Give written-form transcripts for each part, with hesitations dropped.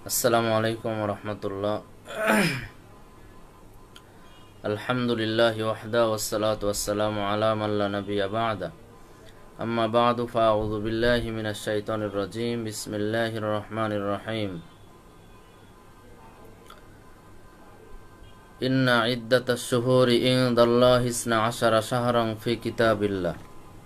আসসালামু আলাইকুম ওয়া রাহমাতুল্লাহ। আলহামদুলিল্লাহি ওয়াহদা ওয়াসসালাতু ওয়াসসালামু আলা মান লা নাবিয়্যা বা'দা। আম্মা বা'দু ফাআউযু বিল্লাহি মিনাশ শাইতানির রাজীম। বিসমিল্লাহির রহমানির রহিম। ইন্না ইদ্দাতাশ শুহুরি ইনদাল্লাহি 12 শাহরান ফি কিতাবিল্লাহ।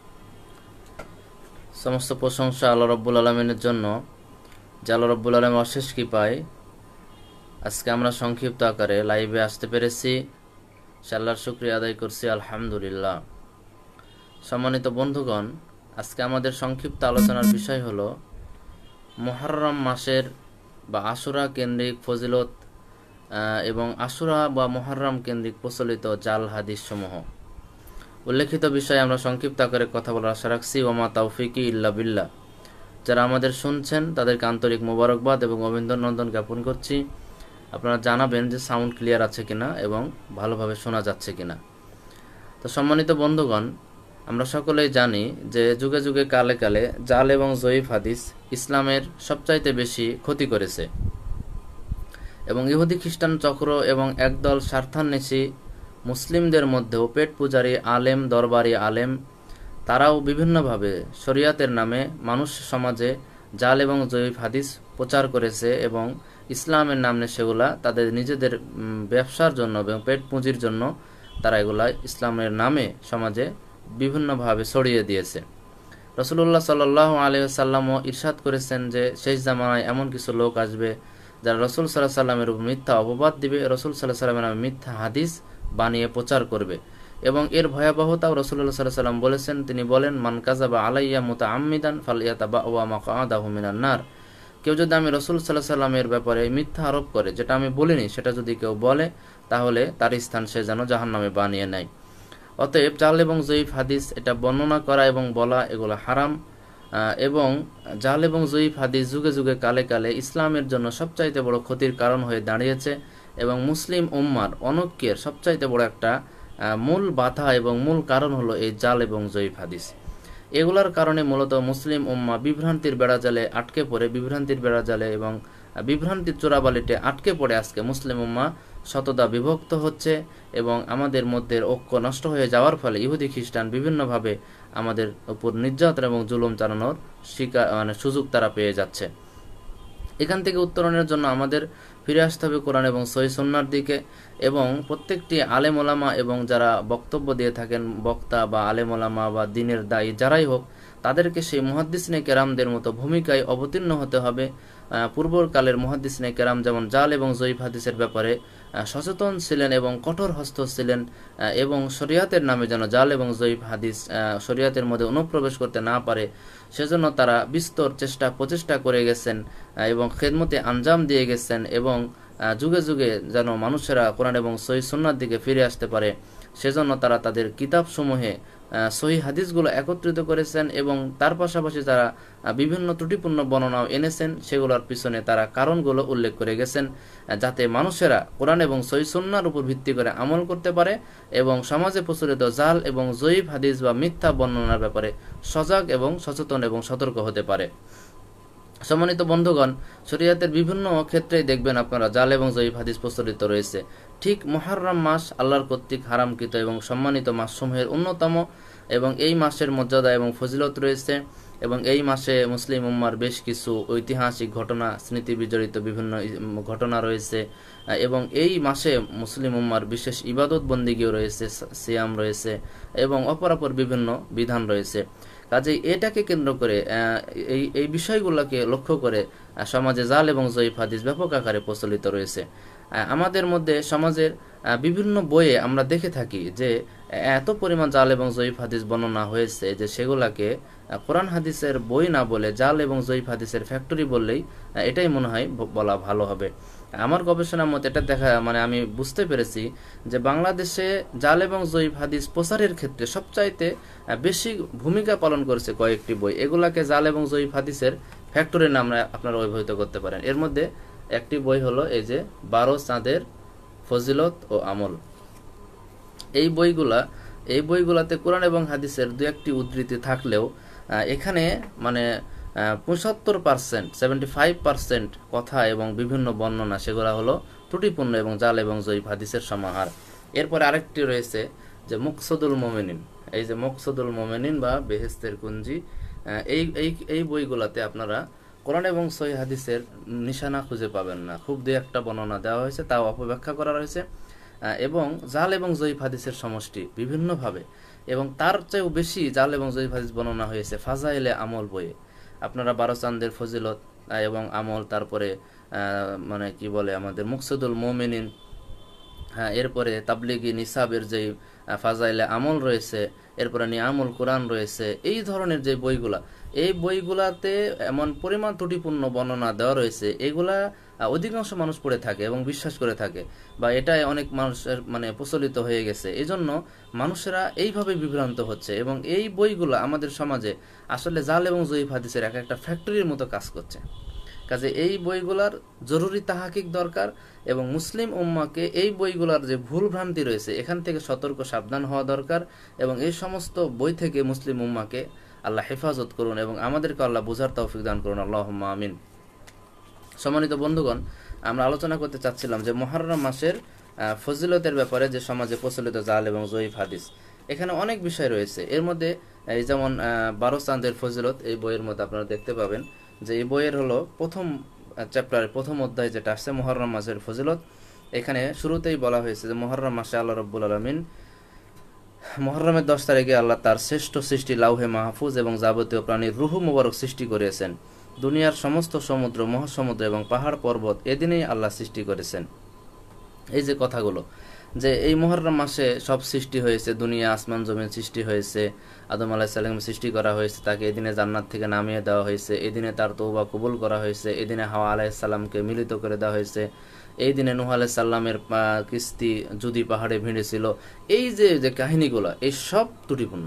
সমস্ত প্রশংসা আল্লাহ রাব্বুল আলামিনের জন্য, যে আল্লাহ রাব্বুল আলামিন অশেষ কৃপায় আজকে আমরা সংক্ষিপ্ত আকারে লাইভে আসতে পেরেছি। সে আল্লাহর শুকরিয়া আদায় করছি, আলহামদুলিল্লাহ। সম্মানিত বন্ধুগণ, আজকে আমাদের সংক্ষিপ্ত আলোচনার বিষয় হলো মুহররম মাসের বা আশুরা কেন্দ্রিক ফজিলত এবং আশুরা বা মুহররম কেন্দ্রিক প্রচলিত জাল হাদিস সমূহ। উল্লেখিত বিষয়ে আমরা সংক্ষিপ্ত আকারে কথা বলার আশা রাখছি। ওমা তাওফিকি ইল্লা বিল্লাহ। যারা আমাদের শুনছেন তাদেরকে আন্তরিক মোবারকবাদ এবং অভিনন্দন জ্ঞাপন করছি। আপনারা জানাবেন যে সাউন্ড ক্লিয়ার আছে কিনা এবং ভালোভাবে শোনা যাচ্ছে কিনা। তো সম্মানিত বন্ধুগণ, আমরা সকলেই জানি যে যুগে যুগে কালে কালে জাল এবং জয়ীফ হাদিস ইসলামের সবচাইতে বেশি ক্ষতি করেছে এবং ইহুদি খ্রিস্টান চক্র এবং একদল স্বার্থান্বেষী মুসলিমদের মধ্যেও পেট পূজারী আলেম, দরবারি আলেম, তারাও বিভিন্নভাবে শরিয়াতের নামে মানুষ সমাজে জাল এবং জয়ীফ হাদিস প্রচার করেছে এবং ইসলামের নামে সেগুলা তাদের নিজেদের ব্যবসার জন্য এবং পেট পুঁজির জন্য তারা এগুলা ইসলামের নামে সমাজে বিভিন্নভাবে ছড়িয়ে দিয়েছে। রাসূলুল্লাহ সাল্লাল্লাহু আলাইহি ওয়াসাল্লামও ইরশাদ করেছেন যে শেষ জামানায় এমন কিছু লোক আসবে যারা রাসূল সাল্লাল্লাহু আলাইহি ওয়াসাল্লামের উপর মিথ্যা অপবাদ দিবে, রাসূল সাল্লাল্লাহু আলাইহি ওয়াসাল্লামের নামে মিথ্যা হাদিস বানিয়ে প্রচার করবে এবং এর ভয়াবহতাও রাসূলুল্লাহ সাল্লাল্লাহু আলাইহি ওয়াসাল্লাম বলেছেন। তিনি বলেন, মান কাযাবা আলাইয়া মুতাআম্মিদান ফালইয়াতাবাওয়া মাকআদাহু মিনান নার। কেউ যদি আমি রাসূল সাল্লাল্লাহু আলাইহি ওয়াসাল্লামের ব্যাপারে মিথ্যা আরোপ করে, যেটা আমি বলিনি সেটা যদি কেউ বলে, তাহলে তার স্থান সে যেন জাহান্নামে বানিয়ে নেয়। অতএব জাল এবং জয়ীফ হাদিস এটা বর্ণনা করা এবং বলা এগুলো হারাম এবং জাল এবং জয়ীফ হাদিস যুগে যুগে কালে কালে ইসলামের জন্য সবচাইতে বড় ক্ষতির কারণ হয়ে দাঁড়িয়েছে এবং মুসলিম উম্মার অনৈক্যের সবচাইতে বড় একটা মূল বাধা এবং মূল কারণ হলো এই জাল এবং জয়ীফ হাদিস। এগুলার কারণে মূলত মুসলিম উম্মা বিভ্রান্তির বেড়াজালে আটকে পড়ে, বিভ্রান্তির বেড়াজালে এবং বিভ্রান্তির চোরাবালিতে আটকে পড়ে আজকে মুসলিম উম্মা শতদা বিভক্ত হচ্ছে এবং আমাদের মধ্যে ঐক্য নষ্ট হয়ে যাওয়ার ফলে ইহুদি খ্রিস্টান বিভিন্নভাবে আমাদের উপর নির্যাতন এবং জুলুম চালানোর সুযোগ তারা পেয়ে যাচ্ছে। এখান থেকে উত্তরণের জন্য আমাদের ফিরে আসতে হবে কোরআন এবং সহিহ সুন্নাহর দিকে এবং প্রত্যেকটি আলেম ওলামা এবং যারা বক্তব্য দিয়ে থাকেন, বক্তা বা আলেম ওলামা বা দ্বীনের দায়ী যারাই হোক, তাদেরকে সেই মুহাদ্দিসিনে কেরামদের মতো ভূমিকায় অবতীর্ণ হতে হবে। পূর্বকালের মুহাদ্দিসিনে কেরাম যেমন জাল এবং জয়ীফ হাদিসের ব্যাপারে সচেতন ছিলেন এবং কঠোর হস্ত ছিলেন এবং শরিয়াতের নামে যেন জাল এবং জয়ীফ হাদিস শরিয়াতের মধ্যে অনুপ্রবেশ করতে না পারে সেজন্য তারা বিস্তর প্রচেষ্টা করে গেছেন এবং খেদমতে আঞ্জাম দিয়ে গেছেন এবং যুগে যুগে যেন মানুষেরা কোরআন এবং সহিহ সুন্নাহর দিকে ফিরে আসতে পারে সেজন্য তারা তাদের কিতাবসমূহে সহিহ হাদিসগুলো একত্রিত করেছেন এবং তার পাশাপাশি যারা বিভিন্ন ত্রুটিপূর্ণ বর্ণনাও এনেছেন সেগুলোর পিছনে তারা কারণগুলো উল্লেখ করে গেছেন যাতে মানুষেরা কোরআন এবং সহিহ সুন্নাহর উপর ভিত্তি করে আমল করতে পারে এবং সমাজে প্রচলিত জাল এবং জয়ীফ হাদিস বা মিথ্যা বর্ণনার ব্যাপারে সজাগ এবং সচেতন এবং সতর্ক হতে পারে। সম্মানিত বন্ধুগণ, শরিয়াতের বিভিন্ন ক্ষেত্রেই দেখবেন আপনারা জাল এবং জয়ীফ হাদিস প্রচলিত রয়েছে। ঠিক মুহররম মাস আল্লাহর কর্তৃক হারামকৃত এবং সম্মানিত মাসসমূহের অন্যতম এবং এই মাসের মর্যাদা এবং ফজিলত রয়েছে এবং এই মাসে মুসলিম উম্মার বেশ কিছু ঐতিহাসিক ঘটনা, স্মৃতি বিজড়িত বিভিন্ন ঘটনা রয়েছে এবং এই মাসে মুসলিম উম্মার বিশেষ ইবাদত বন্দিগিও রয়েছে, সিয়াম রয়েছে এবং অপরাপর বিভিন্ন বিধান রয়েছে। কাজেই এটাকে কেন্দ্র করে এই বিষয়গুলোকে লক্ষ্য করে সমাজে জাল এবং জয়ীফ হাদিস ব্যাপক আকারে প্রচলিত রয়েছে। আমাদের মধ্যে সমাজের বিভিন্ন বইয়ে আমরা দেখে থাকি যে এত পরিমাণ জাল এবং জয়ীফ হাদিস বর্ণনা হয়েছে যে সেগুলাকে কোরআন হাদিসের বই না বলে জাল এবং জয়ীফ হাদিসের ফ্যাক্টরি বললেই এটাই মনে হয় বলা ভালো হবে। আমার গবেষণার মতে এটা আমি বুঝতে পেরেছি যে বাংলাদেশে জাল এবং জয়ীফ হাদিস প্রচারের ক্ষেত্রে সবচাইতে বেশি ভূমিকা পালন করেছে কয়েকটি বই। এগুলাকে জাল এবং জয়ীফ হাদিসের ফ্যাক্টরির নাম আপনারা অভিহিত করতে পারেন। এর মধ্যে একটি বই হলো এই যে 12 চাঁদের ফজিলত ও আমল। এই বইগুলাতে কোরআন এবং হাদিসের দু একটি উদ্ধৃতি থাকলেও এখানে 75%, 75% কথা এবং বিভিন্ন বর্ণনা সেগুলো হলো ত্রুটিপূর্ণ এবং জাল এবং জয়ীফ হাদিসের সমাহার। এরপরে আরেকটি রয়েছে যে মুকসদুল মোমেনিন, এই যে মুকসদুল মোমেনিন বা বেহেস্তের কুঞ্জি, এই এই এই বইগুলোতে আপনারা কোরআন এবং সহিহ হাদিসের নিশানা খুঁজে পাবেন না, খুব দুই একটা বর্ণনা দেওয়া হয়েছে, তাও অপব্যাখ্যা করা হয়েছে, এবং জাল এবং জয়ীফ হাদিসের সমষ্টি বিভিন্নভাবে, এবং তার চেয়েও বেশি জাল এবং জয়ীফ হাদিস বর্ণনা হয়েছে ফাজাইলে আমল বইয়ে। আপনারা 12 চাঁদের ফজিলত এবং আমল, তারপরে মানে কি বলে আমাদের মুকসদুল মোমিনিন, হ্যাঁ, এরপরে তাবলিগি নিসাবের যে ফাজাইলে আমল রয়েছে, এরপরে নিয়ামুল কোরআন রয়েছে, এই ধরনের যে বইগুলা, এই বইগুলাতে এমন পরিমাণ ত্রুটিপূর্ণ বর্ণনা দেওয়া রয়েছে, এগুলা অধিকাংশ মানুষ পড়ে থাকে এবং বিশ্বাস করে থাকে, বা এটাই অনেক মানুষের মানে প্রচলিত হয়ে গেছে। এজন্য মানুষেরা এইভাবে বিভ্রান্ত হচ্ছে, এবং এই বইগুলা আমাদের সমাজে আসলে জাল এবং জয়ীফ হাদিসের এক একটা ফ্যাক্টরির মতো কাজ করছে। কাজে এই বইগুলার জরুরি তাহাকিক দরকার, এবং মুসলিম উম্মাকে এই বইগুলার যে ভুল ভ্রান্তি রয়েছে এখান থেকে সতর্ক সাবধান হওয়া দরকার, এবং এই সমস্ত বই থেকে মুসলিম উম্মাকে আল্লাহ হেফাজত করুন এবং আমাদেরকে আল্লাহ বুঝার তৌফিক দান করুন, আল্লাহুম্মা আমিন। সম্মানিত বন্ধুগণ, আমরা আলোচনা করতে চাচ্ছিলাম যে মুহররম মাসের ফজিলতের ব্যাপারে যে সমাজে প্রচলিত জাল এবং জয়ীফ হাদিস, এখানে অনেক বিষয় রয়েছে। এর মধ্যে এই যেমন 12 চাঁদের ফজিলত, এই বইয়ের মধ্যে আপনারা দেখতে পাবেন যে এই বইয়ের হলো প্রথম চ্যাপ্টারের প্রথম অধ্যায় যেটা আসছে মুহররম মাসের ফজিলত, এখানে শুরুতেই বলা হয়েছে যে মুহররম মাসে আল্লাহ রাব্বুল আলামিন মুহররমের 10 তারিখে আল্লাহ তার শ্রেষ্ঠ সৃষ্টি লাউহে মাহফুজ এবং যাবতীয় প্রাণীর রুহু মুবারক সৃষ্টি করেছেন। দুনিয়ার সমস্ত সমুদ্র, মহাসমুদ্র এবং পাহাড় পর্বত এদিনেই আল্লাহ সৃষ্টি করেছেন। এই যে কথাগুলো, যে এই মুহররম মাসে সব সৃষ্টি হয়েছে, দুনিয়া আসমান জমিন সৃষ্টি হয়েছে, আদম আলাইহিস সালাম সৃষ্টি করা হয়েছে, তাকে এদিনে জান্নাত থেকে নামিয়ে দেওয়া হয়েছে, এদিনে তার তওবা কবুল করা হয়েছে, এদিনে হাওয়া আলাইহিস সালামকে মিলিত করে দেওয়া হয়েছে, এই দিনে নূহ আলাইহিস সালামের কিস্তি জুদি পাহাড়ে ভিড়েছিল। এই যে যে কাহিনীগুলো, এই সব ত্রুটিপূর্ণ।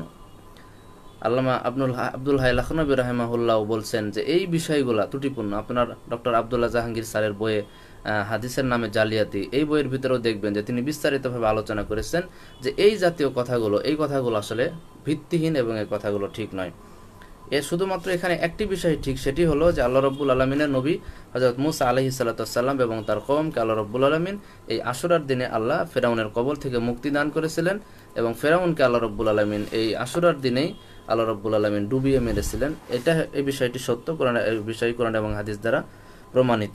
আল্লামা আব্দুল হাই লখনবী রাহিমাহুল্লাহ বলছেন যে এই বিষয়গুলা ত্রুটিপূর্ণ। আপনার ডক্টর আব্দুল্লাহ জাহাঙ্গীর স্যারের বইয়ে হাদিসের নামে জালিয়াতি, এই বইয়ের ভিতরেও দেখবেন যে তিনি বিস্তারিতভাবে আলোচনা করেছেন যে এই জাতীয় কথাগুলো, এই কথাগুলো আসলে ভিত্তিহীন এবং এই কথাগুলো ঠিক নয়। শুধুমাত্র এখানে একটি বিষয় ঠিক, সেটি হলো যে আল্লাহ রাব্বুল আলামিনের নবী হযরত মুসা আলাইহিস সালাম এবং তার কওমকে আল্লাহ রাব্বুল আলামিন এই আশুরার দিনে আল্লাহ ফেরাউনের কবল থেকে মুক্তি দান করেছিলেন, এবং ফেরাউনকে আল্লাহ রাব্বুল আলামিন এই আশুরার দিনেই আল্লাহ রাব্বুল আলামিন ডুবিয়ে মেরেছিলেন। এই বিষয়টি সত্য, এই বিষয় কোরআন এবং হাদিস দ্বারা প্রমাণিত।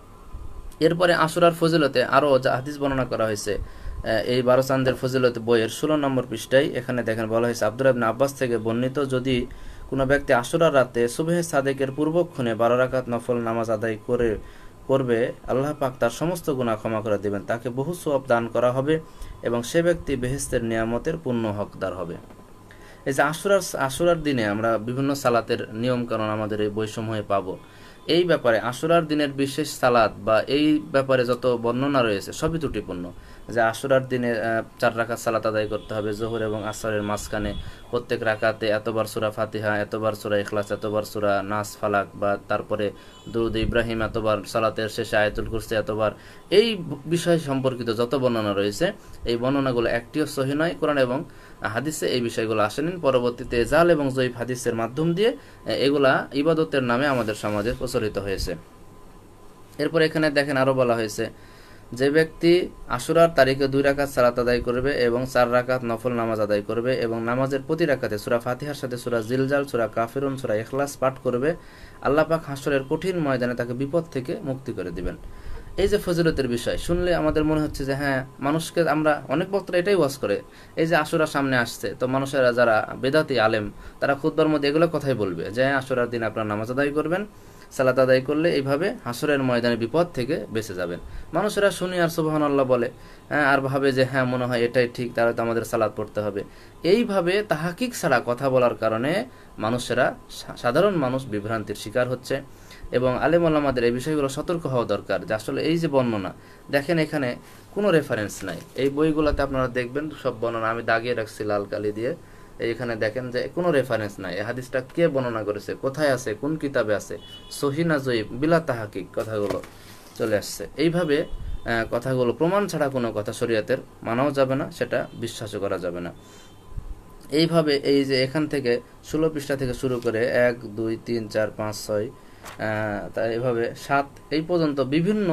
এরপরে আশুরার ফজিলতে আরও যা হাদিস বর্ণনা করা হয়েছে, এই 12 চাঁদের ফজিলত বইয়ের 16 নম্বর পৃষ্ঠায় এখানে দেখেন বলা হয়েছে, আব্দুল্লাহ ইবনে আব্বাস থেকে বর্ণিত, যদি কোনো ব্যক্তি আশুরার রাতে সুবহে সাদেকের পূর্বক্ষণে 12 রাকাত নফল নামাজ আদায় করবে, আল্লাহ পাক তার সমস্ত গুনাহ ক্ষমা করে দেবেন, তাকে বহু সওয়াব দান করা হবে এবং সে ব্যক্তি বেহেশতের নিয়ামতের পূর্ণ হকদার হবে। এই যে আশুরার দিনে আমরা বিভিন্ন সালাতের নিয়ম কানুন আমাদের এই বইসমূহে পাবো। এই ব্যাপারে আশুরার দিনের বিশেষ সালাত বা এই ব্যাপারে যত বর্ণনা রয়েছে সবই ত্রুটিপূর্ণ। যে আশুরার দিনে 4 রাকাত সালাত আদায় করতে হবে, জোহর এবং আসরের মাঝখানে প্রত্যেক রাকাতে এতবার সূরা ফাতিহা, এতবার সূরা ইখলাস, এতবার সূরা নাস ফালাক, বা তারপরে দুরূদ ইব্রাহিম এতবার, সালাতের শেষে আয়াতুল কুরসি এতবার, এই বিষয় সম্পর্কিত যত বর্ণনা রয়েছে এই বর্ণনাগুলো একটিও সহিহ নয়। কোরআন এবং হাদিসে এই বিষয়গুলো আসেনি। পরবর্তীতে জাল এবং জয়ীফ হাদিসের মাধ্যম দিয়ে এগুলা ইবাদতের নামে আমাদের সমাজে প্রচলিত হয়েছে। এরপর এখানে দেখেন আরো বলা হয়েছে, যে ব্যক্তি আশুরার তারিখে 2 রাকাত সালাত আদায় করবে এবং 4 রাকাত নফল নামাজ আদায় করবে এবং নামাজের প্রতি রাকাতে সূরা ফাতিহার সাথে সূরা জিলজাল, সূরা কাফিরুন, সূরা ইখলাস পাঠ করবে, আল্লাহ পাক হাসরের কঠিন ময়দানে তাকে বিপদ থেকে মুক্তি করে দিবেন। এই যে ফজিলতের বিষয় শুনলে আমাদের মনে হচ্ছে যে হ্যাঁ, মানুষকে আমরা অনেক বক্তারা এটাই ওয়াজ করে, এই যে আশুরা সামনে আসছে, তো মানুষেরা যারা বেদাতি আলেম তারা খুতবার মধ্যে এগুলো কথাই বলবে যে আশুরার দিন আপনারা নামাজ আদায় করবেন, সালাত আদায় করলে এইভাবে হাসরের ময়দানে বিপদ থেকে বেঁচে যাবেন। মানুষেরা শুনি আর সুবহানাল্লাহ বলে, হ্যাঁ, আর ভাবে যে হ্যাঁ মনে হয় এটাই ঠিক, তাহলে তো আমাদের সালাত পড়তে হবে। এইভাবে তাহাকিক ছাড়া কথা বলার কারণে মানুষেরা, সাধারণ মানুষ বিভ্রান্তির শিকার হচ্ছে, এবং আলেম ওলামাদের এই বিষয়গুলো সতর্ক হওয়া দরকার যে আসলে এই যে বর্ণনা দেখেন এখানে কোনো রেফারেন্স নাই। এই বইগুলোতে আপনারা দেখবেন সব বর্ণনা আমি দাগিয়ে রাখছি লাল কালি দিয়ে, এইখানে দেখেন যে কোনো রেফারেন্স নাই। এই হাদিসটা কে বর্ণনা করেছে, কোথায় আছে, কোন কিতাবে আছে, সহিহ না জয়ীফ, বিলা তাহাকিক কথাগুলো চলে আসছে। এইভাবে কথাগুলো প্রমাণ ছাড়া কোনো কথা শরীয়তের মানাও যাবে না, সেটা বিশ্বাসও করা যাবে না। এইভাবে এই যে এখান থেকে 16 পৃষ্ঠা থেকে শুরু করে 1 2 3 4 5 6 তাই এভাবে 7 এই পর্যন্ত বিভিন্ন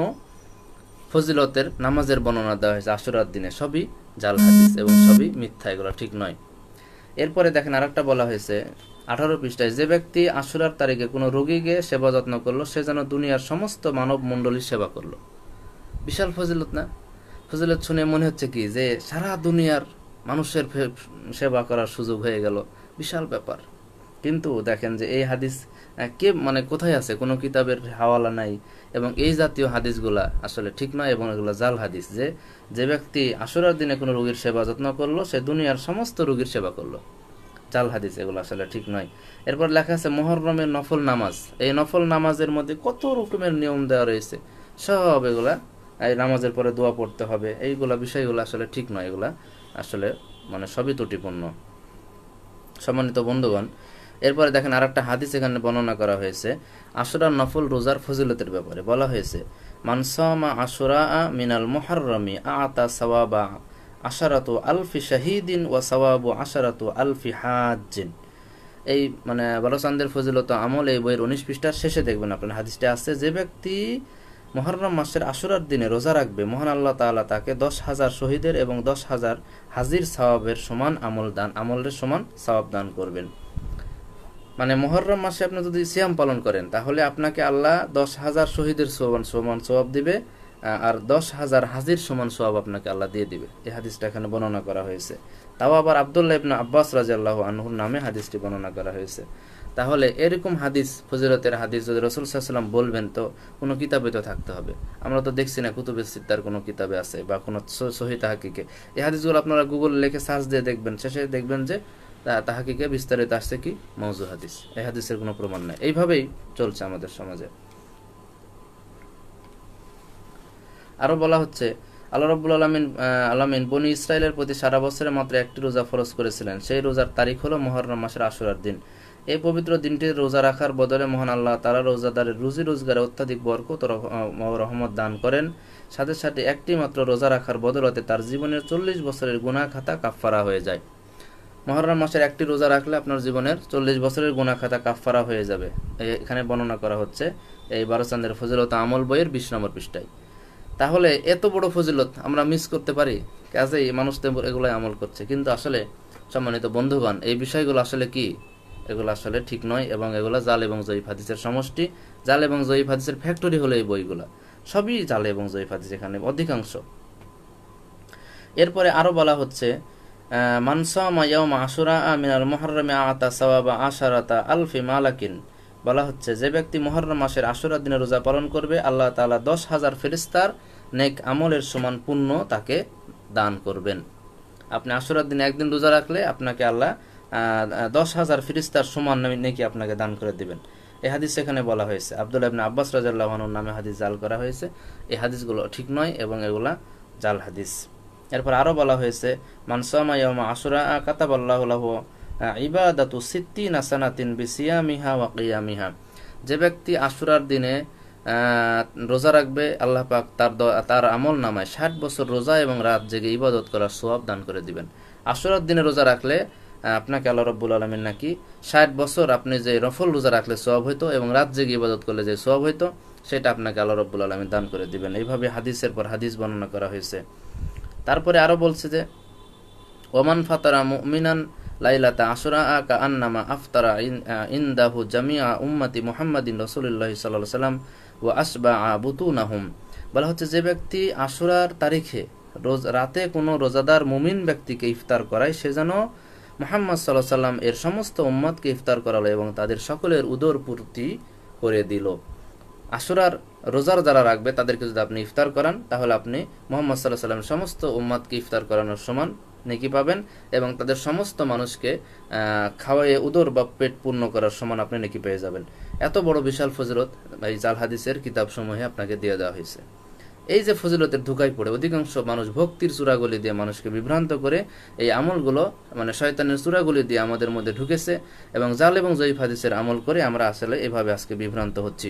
ফজিলতের নামাজের বর্ণনা দেওয়া হয়েছে আশুরার দিনে, সবই জাল হাদিস এবং সবই মিথ্যা, এগুলো ঠিক নয়। এরপরে দেখেন আরেকটা বলা হয়েছে 18 পৃষ্ঠায়, যে ব্যক্তি আশুরার তারিখে কোনো রোগীকে সেবা যত্ন করলো সে যেন দুনিয়ার সমস্ত মানব মণ্ডলীর সেবা করলো। বিশাল ফজিলত না? ফজিলত শুনে মনে হচ্ছে কি যে সারা দুনিয়ার মানুষের সেবা করার সুযোগ হয়ে গেল, বিশাল ব্যাপার। কিন্তু দেখেন যে এই হাদিস কে মানে কোথায় আছে, কোনো কিতাবের হাওয়ালা নাই, এবং এই জাতীয় হাদিসগুলা আসলে ঠিক নয় এবং এগুলো জাল হাদিস। যে ব্যক্তি আশুরার দিনে কোনো রোগীর সেবা যত্ন করলো সে দুনিয়ার সমস্ত রোগীর সেবা করলো, জাল হাদিস, এগুলো আসলে ঠিক নয়। এরপর লেখা আছে মুহররমের নফল নামাজ, এই নফল নামাজের মধ্যে কত রকমের নিয়ম দেওয়া রয়েছে, সব এগুলা এই নামাজের পরে দোয়া পড়তে হবে, এইগুলা বিষয়গুলো আসলে ঠিক নয়, এগুলা আসলে মানে সবই ত্রুটিপূর্ণ। সম্মানিত বন্ধুগণ, এরপরে দেখেন আরেকটা হাদিস এখানে বর্ণনা করা হয়েছে আশুরার নফল রোজার ফজিলতের ব্যাপারে। বলা হয়েছে মান সামা আশুরা মিনাল মুহররমি আতা সাওয়াবা আশারাতু আলফি শাহিদিন ওয়া সাওয়াবু আশারাতু আলফি হাজ্জিন। এই মানে 12 চাঁদের ফজিলত আমল এই বইয়ের 19 পৃষ্ঠার শেষে দেখবেন আপনার হাদিসটা আছে, যে ব্যক্তি মুহররম মাসের আশুরার দিনে রোজা রাখবে মহান আল্লাহ তাআলা তাকে 10,000 শহীদের এবং 10,000 হাজির সওয়াবের সমান আমলের সমান সওয়াব দান করবেন। মানে মুহররম মাসে আপনি যদি সিয়াম পালন করেন তাহলে আপনাকে আল্লাহ 10,000 শহীদের সমান সওয়াব দিবে, আর 10,000 হাজির সমান সওয়াব আপনাকে আল্লাহ দিয়ে দিবে। এই হাদিসটা এখানে বর্ণনা করা হয়েছে। তাও আবার আব্দুল্লাহ ইবনে আব্বাস রাদিয়াল্লাহু আনহুর নামে হাদিসটি বর্ণনা করা হয়েছে। তাহলে এরকম হাদিস, ফজিলতের হাদিস যদি রাসূল সাল্লাল্লাহু আলাইহি ওয়াসাল্লাম বলবেন তো কোনো কিতাবে তো থাকতে হবে। আমরা তো দেখছি না কুতুবে সিত্তার কোনো কিতাবে আছে বা কোনো সহিহ তাহকিকে। এই হাদিসগুলো আপনারা গুগল লিখে সার্চ দিয়ে দেখবেন, শেষে দেখবেন যে তাহকিকে বিস্তারিত আসছে কি মওযু হাদিস। এই হাদিসের কোনো প্রমাণ নাই। এইভাবেই চলছে আমাদের সমাজে। আরো বলা হচ্ছে আল্লাহ রাব্বুল আলামিন বনি ইসরাইলের প্রতি সারা বছরে মাত্র একটি রোজা ফরজ করেছিলেন, সেই রোজার তারিখ হলো মুহররম মাসের আশুরার দিন। এই পবিত্র দিনটির রোজা রাখার বদলে মহান আল্লাহ তাআলা রোজাদারের রুজি রোজগারে অত্যাধিক বরকত ও রহমত দান করেন। সাথে সাথে একটি মাত্র রোজা রাখার বদলতে তার জীবনের 40 বছরের গুনাহ খাতা কাফফারা হয়ে যায়। মুহররম মাসের একটি রোজা রাখলে আপনার জীবনের 40 বছরের গুনাহ খাতা কাফফারা হয়ে যাবে। এখানে বর্ণনা করা হচ্ছে এই 12 চাঁদের ফজিলত আমল বইয়ের 20 নম্বর পৃষ্ঠায়। তাহলে এত বড় ফজিলত আমরা মিস করতে পারি? কাজেই মানুষ তো এগুলাই আমল করছে। কিন্তু আসলে সম্মানিত বন্ধুগণ, এই বিষয়গুলো আসলে কি, এগুলো আসলে ঠিক নয় এবং এগুলো জাল এবং জয়ীফ হাদিসের সমষ্টি। জাল এবং জয়ীফ হাদিসের ফ্যাক্টরি হলো এই বইগুলো, সবই জাল এবং জয়ীফ হাদিস এখানে অধিকাংশ। এরপরে আরো বলা হচ্ছে মান সামা ইয়াওমা আশুরা মিনাল মুহররমি আতা সাওয়াবা আশারাতা আলফি মালাকিন। বলা হচ্ছে যে ব্যক্তি মুহররম মাসের আশুরার দিনে রোজা পালন করবে আল্লাহ তাআলা 10,000 ফেরেশতার নেক আমলের সমান পুণ্য তাকে দান করবেন। আপনি আশুরার দিনে একদিন রোজা রাখলে আপনাকে আল্লাহ 10,000 ফেরেশতার সমান নেকি আপনাকে দান করে দিবেন। এই হাদিস এখানে বলা হয়েছে। আব্দুল্লাহ ইবনে আব্বাস রাদিয়াল্লাহু আনহুর নামে হাদিস জাল করা হয়েছে। এই হাদিসগুলো ঠিক নয় এবং এগুলা জাল হাদিস। এরপর আরো বলা হয়েছে মান সামা ইয়াওমা আশুরা কাতাবাল্লাহু লাহু ইবাদাতু 60 সানাতিন বিসিয়ামিহা ওয়া কিয়ামিহা। যে ব্যক্তি আশুরার দিনে রোজা রাখবে আল্লাহ পাক তার আমল নামায় 60 বছর রোজা এবং রাত জেগে ইবাদত করার সওয়াব দান করে দিবেন। আশুরার দিনে রোজা রাখলে আপনাকে আল্লাহ রাব্বুল আলামিন নাকি 60 বছর আপনি যে নফল রোজা রাখলে সওয়াব হইতো এবং রাত জেগে ইবাদত করলে যে সওয়াব হইতো সেটা আপনাকে আল্লাহ রাব্বুল আলামিন দান করে দিবেন। এইভাবে হাদিসের পর হাদিস বর্ণনা করা হয়েছে। তারপরে আরো বলছে যে ওমান ফাতারা মুমিনান লাইলাতা আশুরা কাআন্নামা আফতারা ইনদাহু জামিআ উম্মতি মুহাম্মাদিন রাসূলুল্লাহি সাল্লাল্লাহু আলাইহি ওয়াসাল্লাম ওয়া আসবাআ বুতুনাহুম। বলা হচ্ছে যে ব্যক্তি আশুরার তারিখে রাতে কোনো রোজাদার মুমিন ব্যক্তিকে ইফতার করায় সে যেন মুহাম্মদ সাল্লাল্লাহু আলাইহি ওয়াসাল্লাম এর সমস্ত উম্মতকে ইফতার করালো এবং তাদের সকলের উদর পূর্তি করে দিল। আশুরার রোজার যারা রাখবে তাদেরকে যদি আপনি ইফতার করান তাহলে আপনি মুহাম্মদ সাল্লাল্লাহু আলাইহি ওয়াসাল্লাম সমস্ত উম্মতকে ইফতার করানোর সমান নেকি পাবেন এবং তাদের সমস্ত মানুষকে খাওয়াইয়ে উদর বা পেট পূর্ণ করার সমান আপনি নেকি পেয়ে যাবেন। এত বড় বিশাল ফজিলত এই জাল হাদিসের কিতাবসমূহে আপনাকে দিয়ে দেওয়া হয়েছে। এই যে ফজিলতের ধোঁকায় পড়ে অধিকাংশ মানুষ ভক্তির চূড়াগুলি দিয়ে মানুষকে বিভ্রান্ত করে এই আমলগুলো মানে শয়তানের চূড়াগুলি দিয়ে আমাদের মধ্যে ঢুকেছে এবং জাল এবং জয়ীফ হাদিসের আমল করে আমরা আসলে এভাবে আজকে বিভ্রান্ত হচ্ছি।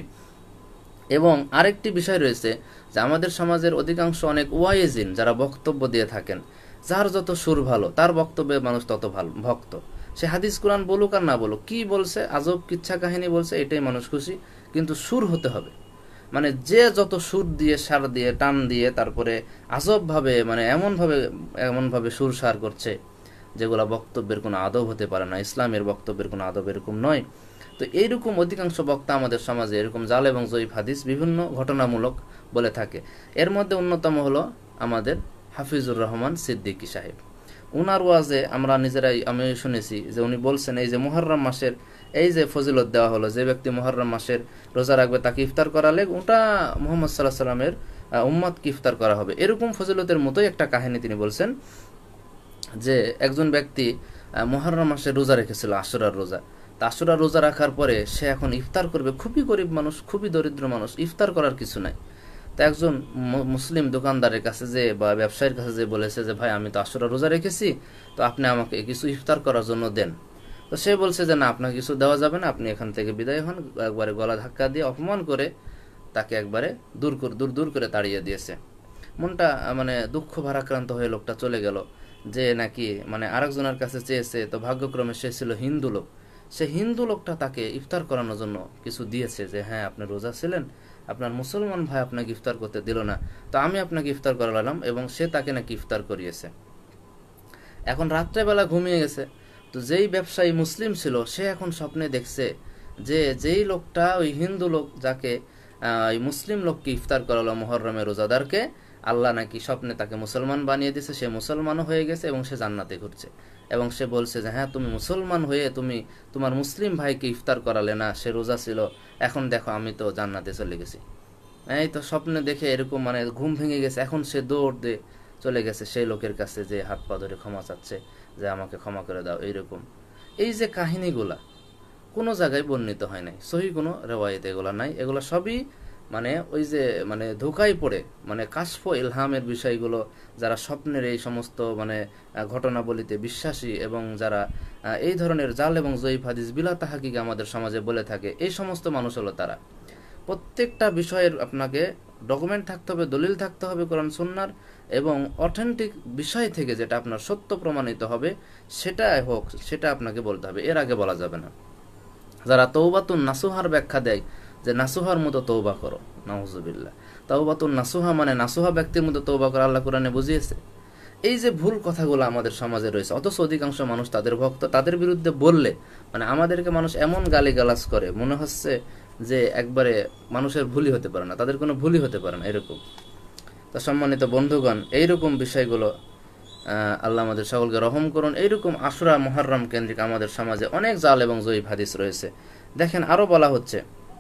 এবং আরেকটি বিষয় রয়েছে যে আমাদের সমাজের অধিকাংশ অনেক ওয়াইজিন যারা বক্তব্য দিয়ে থাকেন যার যত সুর ভালো তার বক্তব্যে মানুষ তত ভালো ভক্ত। সে হাদিস কোরআন বলুক আর না বলুক, কি বলছে, আজব কিচ্ছা কাহিনী বলছে, এটাই মানুষ খুশি, কিন্তু সুর হতে হবে। মানে যে যত সুর দিয়ে, সার দিয়ে, টান দিয়ে, তারপরে আজব ভাবে, মানে এমনভাবে সুর সার করছে যেগুলা বক্তব্যের কোনো আদব হতে পারে না, ইসলামের বক্তব্যের কোনো আদব এরকম নয়। তো এইরকম অধিকাংশ বক্তা আমাদের সমাজে এরকম জাল এবং জয়ীফ হাদিস বিভিন্ন ঘটনামূলক বলে থাকে। এর মধ্যে অন্যতম হলো আমাদের হাফিজুর রহমান সিদ্দিকী সাহেব। উনার ওয়াজে আমরা নিজেরাই, আমি শুনেছি যে উনি বলছেন এই যে মুহররম মাসের এই যে ফজিলত দেওয়া হলো, যে ব্যক্তি মুহররম মাসের রোজা রাখবে তাকে ইফতার করালে ওটা মুহাম্মদ সাল্লাল্লাহু আলাইহি সাল্লামের উম্মতকে ইফতার করা হবে। এরকম ফজিলতের মতোই একটা কাহিনী তিনি বলছেন যে একজন ব্যক্তি মুহররম মাসে রোজা রেখেছিল, আশুরার রোজা। তা আশুরার রোজা রাখার পরে সে এখন ইফতার করবে, খুবই গরিব মানুষ, খুবই দরিদ্র মানুষ, ইফতার করার কিছু নাই। তা একজন মুসলিম দোকানদারের কাছে যে বা ব্যবসায়ীর কাছে যে বলেছে যে ভাই আমি তো আশুরা রোজা রেখেছি, তো আপনি আমাকে কিছু ইফতার করার জন্য দেন। তো সে বলছে যে না, আপনাকে কিছু দেওয়া যাবে না, আপনি এখান থেকে বিদায় হন। একবারে গলা ধাক্কা দিয়ে অপমান করে তাকে একবারে দূর করে তাড়িয়ে দিয়েছে। মনটা মানে দুঃখ ভারাক্রান্ত হয়ে লোকটা চলে গেল, যে নাকি মানে আরেকজনের কাছে চেয়েছে, তো ভাগ্যক্রমে সে ছিল হিন্দু লোক। সে হিন্দু লোকটা তাকে ইফতার করানোর জন্য কিছু দিয়েছে, যে হ্যাঁ আপনি রোজা ছিলেন, আপনার মুসলমান ভাই আপনাকে ইফতার করতে দিল না, তো আমি আপনাকে ইফতার করালাম, এবং সে তাকে নাকি ইফতার করিয়েছে। এখন রাত্রেবেলা ঘুমিয়ে গেছে, তো যেই ব্যবসায়ী মুসলিম ছিল সে এখন স্বপ্নে দেখছে যে যেই লোকটা, ওই হিন্দু লোক যাকে ওই মুসলিম লোককে ইফতার করালো মুহররমে রোজাদারকে, আল্লাহ নাকি স্বপ্নে তাকে মুসলমান বানিয়ে দিয়েছে, সে মুসলমানও হয়ে গেছে এবং সে জান্নাতে ঘুরছে। এবং সে বলছে যে হ্যাঁ তুমি মুসলমান হয়ে তুমি তোমার মুসলিম ভাইকে ইফতার করালে না, সে রোজা ছিল, এখন দেখো আমি তো জান্নাতে চলে গেছি। এই তো স্বপ্নে দেখে এরকম মানে ঘুম ভেঙে গেছে, এখন সে দৌড় দিয়ে চলে গেছে সেই লোকের কাছে, যে হাত পা ধরে ক্ষমা চাচ্ছে যে আমাকে ক্ষমা করে দাও। এইরকম এই যে কাহিনীগুলা কোনো জায়গায় বর্ণিত হয় নাই, সহি কোনো রেওয়ায়েতে এগুলা নাই। এগুলো সবই মানে ওই যে মানে ধোকায় পড়ে, মানে কাশফ ইলহামের বিষয়গুলো, যারা স্বপ্নের এই সমস্ত মানে ঘটনাবলিতে বিশ্বাসী এবং যারা এই ধরনের জাল এবং জয়ীফ হাদিস বিলা তাহাকিকে আমাদের সমাজে বলে থাকে, এই সমস্ত মানুষ হলো তারা। প্রত্যেকটা বিষয়ের আপনাকে ডকুমেন্ট থাকতে হবে, দলিল থাকতে হবে কোরআন সুন্নাহর, এবং অথেন্টিক বিষয় থেকে যেটা আপনার সত্য প্রমাণিত হবে সেটা হোক, সেটা আপনাকে বলতে হবে, এর আগে বলা যাবে না। যারা তৌবাতুন নাসুহার ব্যাখ্যা দেয় যে নাসুহার মতো তৌবা করো, নাউজুবিল্লাহ, তৌবাতুন নাসুহা মানে নাসুহা ব্যক্তির মতো তৌবা করো, আল্লাহ কোরআনে বুঝিয়েছে। এই যে ভুল কথাগুলো আমাদের সমাজে রয়েছে, অথচ অধিকাংশ মানুষ তাদের ভক্ত, তাদের বিরুদ্ধে বললে মানে আমাদেরকে মানুষ এমন গালিগালাজ করে, মনে হচ্ছে যে একবারে মানুষের ভুলই হতে পারে না, তাদের কোনো ভুলই হতে পারে না, এরকম। তো সম্মানিত বন্ধুগণ, এইরকম বিষয়গুলো আল্লাহ আমাদের সকলকে রহম করুন। এইরকম আশুরা মুহররম কেন্দ্রিক আমাদের সমাজে অনেক জাল এবং জয়ীফ হাদিস রয়েছে। দেখেন আরো বলা হচ্ছে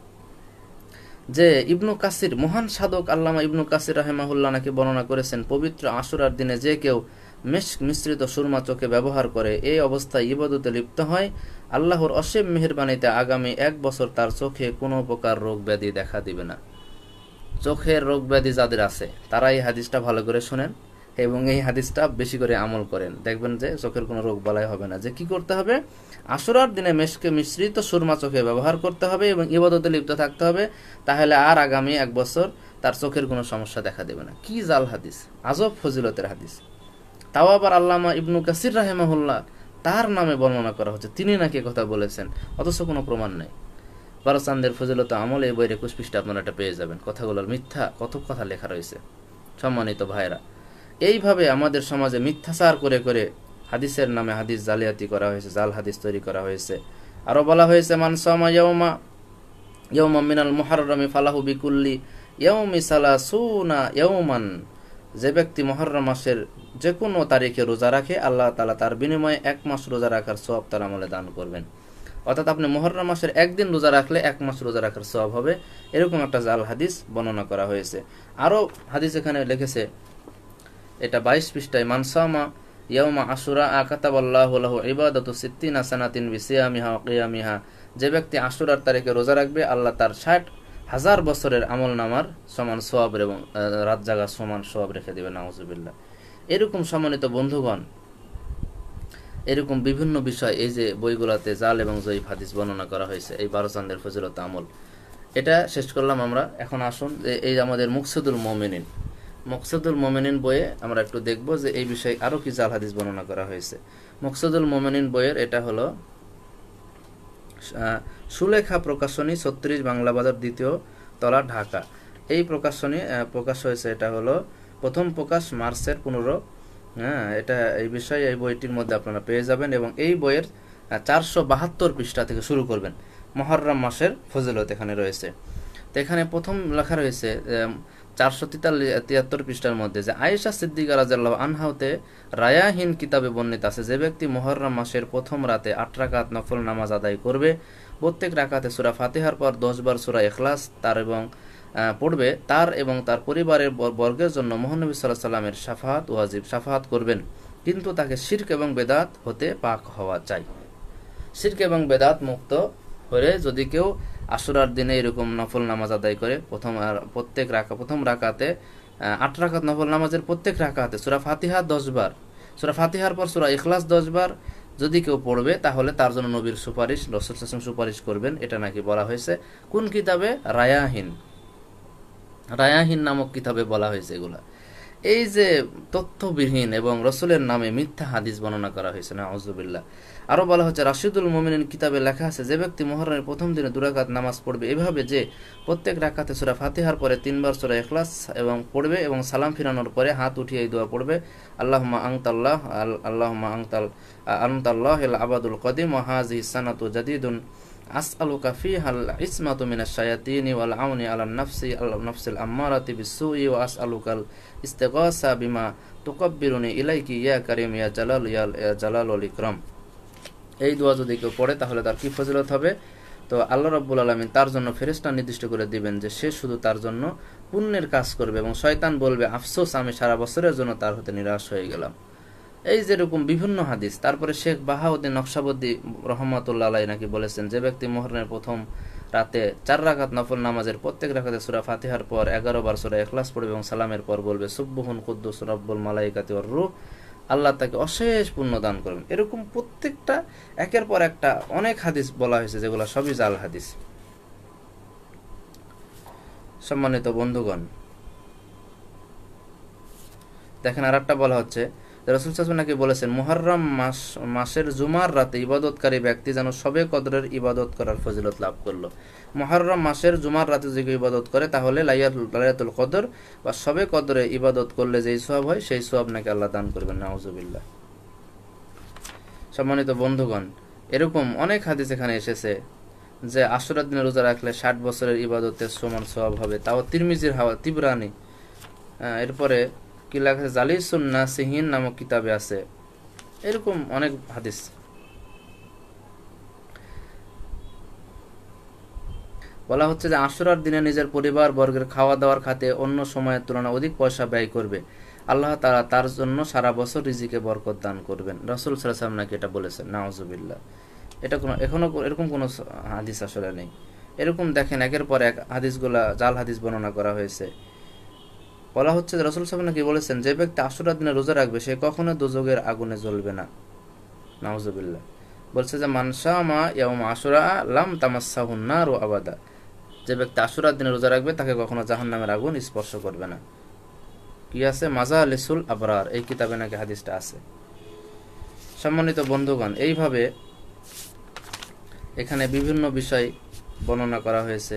যে ইবনু কাসির, মহান সাধক আল্লামা ইবনু কাসির রাহিমাহুল্লাহ নাকি বর্ণনা করেছেন, পবিত্র আশুরার দিনে যে কেউ মেশক মিশ্রিত সুরমা চোখে ব্যবহার করে, এই অবস্থায় ইবাদতে লিপ্ত হয়, আল্লাহর অসীম মেহেরবানিতে আগামী 1 বছর তার চোখে কোনো প্রকার রোগ ব্যাধি দেখা দিবে না। চোখের রোগ ব্যাধি যাদের আছে তারা এই হাদিসটা ভালো করে শোনেন এবং এই হাদিসটা বেশি করে আমল করেন, দেখবেন যে চোখের কোনো রোগ বালাই হবে না। যে কি করতে হবে, আশুরার দিনে মেশকে মিশ্রিত সুরমা চোখে ব্যবহার করতে হবে এবং ইবাদতে লিপ্ত থাকতে হবে, তাহলে আর আগামী 1 বছর তার চোখের কোনো সমস্যা দেখা দেবে না। কি জাল হাদিস, আজব ফজিলতের হাদিস। তাও আবার আল্লামা ইবনু কাসির রাহিমাহুল্লাহ তার নামে বর্ণনা করা হচ্ছে, তিনি নাকি কথা বলেছেন, অথচ কোনো প্রমাণ নেই। বারোচান্দের ফজিলত আমল এই বইয়ের 21 পৃষ্ঠা আপনারা এটা পেয়ে যাবেন। কথাগুলোর মিথ্যা কত কথা লেখা রয়েছে। সম্মানিত ভাইরা, এইভাবে আমাদের সমাজে মিথ্যাচার করে করে হাদিসের নামে হাদিস জালিয়াতি করা হয়েছে, জাল হাদিস তৈরি করা হয়েছে। আরো বলা হয়েছে মান সামা ইয়াউমা মিনাল মুহররমি ফালাহু বিকুল্লি ইয়াউমি সালাসুনা ইয়াউমান, যে ব্যক্তি মুহররম মাসের যে কোনো তারিখে রোজা রাখে, আল্লাহ তাআলা তার বিনিময়ে 1 মাস রোজা রাখার সওয়াব তার আমলে দান করবেন। অর্থাৎ আপনি মুহররম মাসের একদিন রোজা রাখলে 1 মাস রোজা রাখার সওয়াব হবে, এরকম একটা জাল হাদিস বর্ণনা করা হয়েছে। আরো হাদিস এখানে লিখেছে, এটা 22 পৃষ্ঠায়, মান সামা ইয়াউমা আশুরা কাতাবাল্লাহু লাহু ইবাদাতু 60 সানাতিন বিসিয়ামিহা ওয়া কিয়ামিহা, যে ব্যক্তি আশুরার তারিখে রোজা রাখবে, আল্লাহ তার 60,000 বছরের আমল নামার সমান সওয়াব এবং রাত জাগার সমান সওয়াব রেখে দিবে, নাউজুবিল্লাহ। এরকম সম্মানিত বন্ধুগণ, এরকম বিভিন্ন বিষয় এই যে বইগুলোতে জাল এবং জয়ীফ হাদিস বর্ণনা করা হয়েছে, এই 12 চাঁদের ফজিলত আমল, এটা শেষ করলাম আমরা। এখন আসুন এই আমাদের মুকসিদুল মুমিনিন, মকসুদুল মোমিনিন বইয়ে আমরা একটু দেখব যে এই বিষয়ে আরও কি জাল হাদিস বর্ণনা করা হয়েছে। মকসুদুল মোমিনিন বইয়ের এটা হলো সুলেখা প্রকাশনী 36 বাংলা বাজার, 2য় তলা, ঢাকা। এই প্রকাশনী প্রকাশ হয়েছে, এটা হলো প্রথম প্রকাশ মার্চের 15। এটা এই বিষয়ে এই বইটির মধ্যে আপনারা পেয়ে যাবেন এবং এই বইয়ের 472 পৃষ্ঠা থেকে শুরু করবেন। মুহররম মাসের ফজিলত এখানে রয়েছে। তো এখানে প্রথম লেখা রয়েছে 473 পৃষ্ঠার মধ্যে যে আয়েশা সিদ্দিকা রাদিয়াল্লাহু আনহা হতে রায়াহিন কিতাবে বর্ণিত আছে, যে ব্যক্তি মুহররম মাসের প্রথম রাতে 8 রাকাত নফল নামাজ আদায় করবে, প্রত্যেক রাকাতে সূরা ফাতিহার পর 10 বার সূরা ইখলাস তার এবং পড়বে, তার এবং তার পরিবারের বর্গের জন্য মহানবী সাল্লাল্লাহু আলাইহি সাল্লামের শাফাআত ওয়াজিব, শাফাআত করবেন, কিন্তু তাকে শিরক এবং বেদাত হতে পাক হওয়া চাই। শিরক এবং বেদাত মুক্ত হয়ে যদি কেউ আশুরার দিনে এরকম নফল নামাজ আদায় করে, প্রথম রাকাতে 8 রাকাত নফল নামাজের প্রত্যেক রাকাতে সূরা ফাতিহা 10 বার, সূরা ফাতিহার পর সূরা ইখলাস 10 বার যদি কেউ পড়বে, তাহলে তার জন্য নবীর সুপারিশ, রাসূল সাল্লাল্লাহু আলাইহি ওয়াসাল্লাম সুপারিশ করবেন। এটা নাকি বলা হয়েছে কোন কিতাবে? রায়াহিন নামক কিতাবে বলা হয়েছে এগুলা। এই যে তথ্যবিহীন এবং রসুলের নামে মিথ্যা হাদিস বর্ণনা করা হয়েছে, নাউযুবিল্লাহ। আরো বলা হচ্ছে রাশিদুল মুমিনিন কিতাবে লেখা আছে, যে ব্যক্তি মুহররমের প্রথম দিনে 2 রাকাত নামাজ পড়বে এভাবে যে প্রত্যেক রাকাতে সূরা ফাতিহার পরে 3 বার সূরা ইখলাস এবং পড়বে এবং সালাম ফিরানোর পরে হাত উঠিয়ে এই দোয়া পড়বে, আল্লাহুম্মা আনতাল্লাহিল আবাদুল কদিম ওয়া হাযিহি সানাতু জাদিদুন আসআলুকা ফিহাল ইসমাতু মিনাশ শায়াতিনি ওয়াল আউনি আলান নাফসিল আম্মারাতি বিসসুই ওয়া আসআলুকাল ইস্তিগাসা বিমা তুকাব্বিরুনি ইলাইকি ইয়া কারীম ইয়া জালাল ওয়াল ইকরাম। এই দোয়া যদি কেউ পড়ে তাহলে তার কি ফজিলত হবে? তো আল্লাহ রাব্বুল আলামিন তার জন্য ফেরেশতা নির্দিষ্ট করে দিবেন যে সে শুধু তার জন্য পুণ্যের কাজ করবে এবং শয়তান বলবে, আফসোস, আমি সারা বছরের জন্য তার হতে নিরাশ হয়ে গেলাম। এই যেরকম বিভিন্ন হাদিস। তারপরে শেখ বাহাউদ্দিন নকশবন্দি রহমাতুল্লাহ আলাইহি নাকি বলেছেন, যে ব্যক্তি মুহররমের প্রথম রাতে 4 রাকাত নফল নামাজের প্রত্যেক রাকাতে সূরা ফাতিহার পর 11 বার সূরা ইখলাস পড়বে এবং সালামের পর বলবে সুবহুন কুদ্দুস রব্বুল মালাইকাতি ওয়ার রূহ, আল্লাহ তাকে অশেষ পুণ্য দান করবেন। এরকম প্রত্যেকটা একের পর একটা অনেক হাদিস বলা হয়েছে, যেগুলো সবই জাল হাদিস। সম্মানিত বন্ধুগণ, দেখেন আরেকটা বলা হচ্ছে, রাসূল সাল্লাল্লাহু আলাইহি ওয়াসাল্লাম নাকি বলেছেন, মুহররম মাসের জুমার রাতে ইবাদতকারী ব্যক্তি যেন শবে কদরের ইবাদত করার ফজিলত লাভ করলো। মুহররম মাসের জুমার রাতে যে কেউ ইবাদত করে তাহলে লাইলাতুল কদর বা শবে কদরে ইবাদত করলে যেই সওয়াব হয় সেই সওয়াব নাকি আল্লাহ দান করবেন, নাউযুবিল্লাহ। সম্মানিত বন্ধুগণ, এরকম অনেক হাদিস এখানে এসেছে যে আশুরার দিনে রোজা রাখলে 60 বছরের ইবাদতের সমান সওয়াব হবে, তাও তিরমিজির তিবরানি। এরপরে কি লেখা আছে, জালিসুন নাসিহিন নামক কিতাবে আছে। এরকম অনেক হাদিস। বলা হচ্ছে যে আশুরার দিনে নিজের পরিবার বর্গের খাওয়া দাওয়ার খাতে অন্য সময়ের তুলনায় অধিক পয়সা ব্যয় করবে, আল্লাহ তাআলা তার জন্য সারা বছর রিজিকে বরকত দান করবেন। রাসূল সাল্লাল্লাহু আলাইহি ওয়াসাল্লাম নাকি এটা বলেছেন, নাউযুবিল্লাহ। এটা এখনো এরকম কোনো হাদিস আসলে নেই। এরকম দেখেন একের পর এক হাদিসগুলা জাল হাদিস বর্ণনা করা হয়েছে। বলা হচ্ছে যে রাসূল সাল্লাল্লাহু আলাইহি ওয়াসাল্লাম নাকি বলেছেন, যে ব্যক্তি আশুরার দিনে রোজা রাখবে সে কখনো দোজখের আগুনে জ্বলবে না, নাউযুবিল্লাহ। বলছে যে মান শামা ইয়াউম আশুরা লাম তামাসসাহুন নারু আবাদা, যে ব্যক্তি আশুরার দিনে রোজা রাখবে তাকে কখনো জাহান্নামের আগুন স্পর্শ করবে না। কি আছে? মাজালিসুল আবরার, এই কিতাবে নাকি হাদিসটা আছে। সম্মানিত বন্ধুগণ, এইভাবে এখানে বিভিন্ন বিষয় বর্ণনা করা হয়েছে।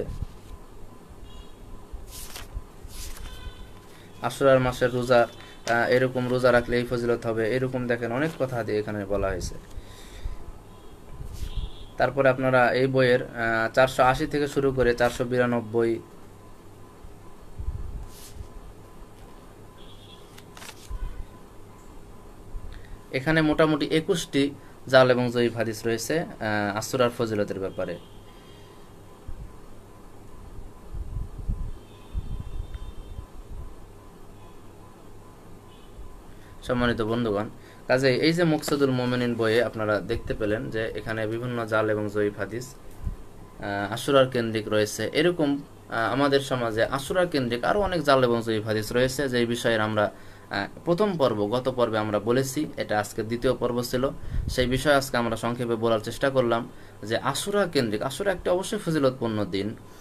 আশুরার মাসের রোজা, এরকম রোজা রাখলে এই ফজিলত হবে, এরকম দেখেন অনেক কথা দিয়ে এখানে বলা হয়েছে। তারপরে আপনারা এই বইয়ের 480 থেকে শুরু করে 492, এখানে মোটামুটি 21টি জাল এবং জয়ীফ হাদিস রয়েছে আশুরার ফজিলতের ব্যাপারে। সম্মানিত বন্ধুগণ, কাজে এই যে মকসুদুল মুমিনিন বইয়ে আপনারা দেখতে পেলেন যে এখানে বিভিন্ন জাল এবং জয়ীফ হাদিস আশুরার কেন্দ্রিক রয়েছে। এরকম আমাদের সমাজে আশুরার কেন্দ্রিক আরও অনেক জাল এবং জয়ীফ হাদিস রয়েছে, যে বিষয়ের আমরা প্রথম পর্ব, গত পর্বে আমরা বলেছি। এটা আজকে দ্বিতীয় পর্ব ছিল। সেই বিষয়ে আজকে আমরা সংক্ষেপে বলার চেষ্টা করলাম যে আশুরা কেন্দ্রিক, আশুরা একটা অবশ্যই ফজিলতপূর্ণ দিন।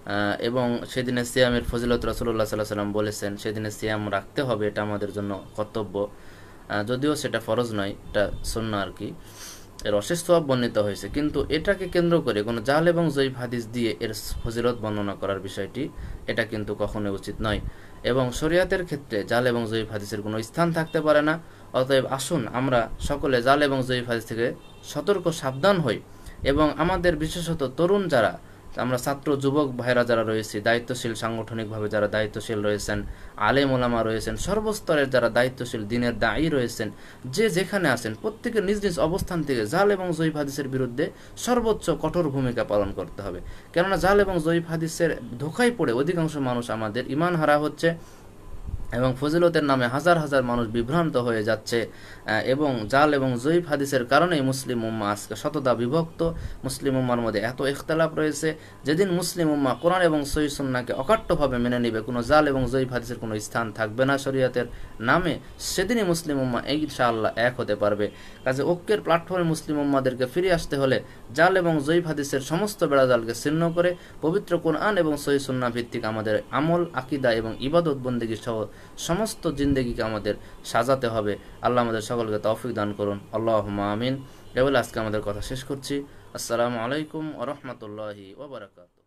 এবং সেদিনে সিয়ামের ফজিলত রাসূলুল্লাহ সাল্লাল্লাহু আলাইহি ওয়াসাল্লাম বলেছেন, সেদিনে সিয়াম রাখতে হবে, এটা আমাদের জন্য কর্তব্য, যদিও সেটা ফরজ নয়, এটা সুন্নাহ আর কি। এর অশেষ সওয়াব বর্ণিত হয়েছে, কিন্তু এটাকে কেন্দ্র করে কোনো জাল এবং জয়ীফ হাদিস দিয়ে এর ফজিলত বর্ণনা করার বিষয়টি এটা কিন্তু কখনোই উচিত নয়, এবং শরিয়াতের ক্ষেত্রে জাল এবং জয়ীফ হাদিসের কোনো স্থান থাকতে পারে না। অতএব আসুন আমরা সকলে জাল এবং জয়ীফ হাদিস থেকে সতর্ক সাবধান হই, এবং আমাদের বিশেষত তরুণ যারা, আমরা ছাত্র যুবক ভাইরা যারা রয়েছি, দায়িত্বশীল সাংগঠনিকভাবে যারা দায়িত্বশীল রয়েছেন, আলেম ওলামা রয়েছেন, সর্বস্তরের যারা দায়িত্বশীল দিনের দায়ী রয়েছেন, যে যেখানে আছেন, প্রত্যেকের নিজ নিজ অবস্থান থেকে জাল এবং জয়ীফ হাদিসের বিরুদ্ধে সর্বোচ্চ কঠোর ভূমিকা পালন করতে হবে। কেননা জাল এবং জয়ীফ হাদিসের ধোঁকায় পড়ে অধিকাংশ মানুষ আমাদের ঈমান হারা হচ্ছে, এবং ফজিলতের নামে হাজার হাজার মানুষ বিভ্রান্ত হয়ে যাচ্ছে, এবং জাল এবং জয়ীফ হাদিসের কারণেই মুসলিম উম্মাহ আজকে শতদা বিভক্ত। মুসলিম উম্মার মধ্যে এত ইখতিলাফ রয়েছে, যেদিন মুসলিম উম্মাহ কোরআন এবং সহিহ সুন্নাহকে অকাট্যভাবে মেনে নেবে, কোনো জাল এবং জয়ীফ হাদিসের কোনো স্থান থাকবে না শরীয়তের নামে, সেদিনই মুসলিম উম্মাহ ইনশাআল্লাহ এক হতে পারবে। কাজে ঐক্যের প্ল্যাটফর্মে মুসলিম উম্মাদেরকে ফিরে আসতে হলে জাল এবং জয়ীফ হাদিসের সমস্ত বেড়াজালকে ছিন্ন করে পবিত্র কোরআন এবং সহিহ সুন্নাহ ভিত্তিক আমাদের আমল, আকীদা এবং ইবাদত বন্দেগী সহ সমস্ত জিন্দেগিকে আমাদের সাজাতে হবে। আল্লাহ আমাদের সকলকে তৌফিক দান করুন, আল্লাহুম্মা আমিন। এ বলে আজকে আমাদের কথা শেষ করছি। আসসালামু আলাইকুম ওয়া রাহমাতুল্লাহি ওয়া বারাকাতুহু।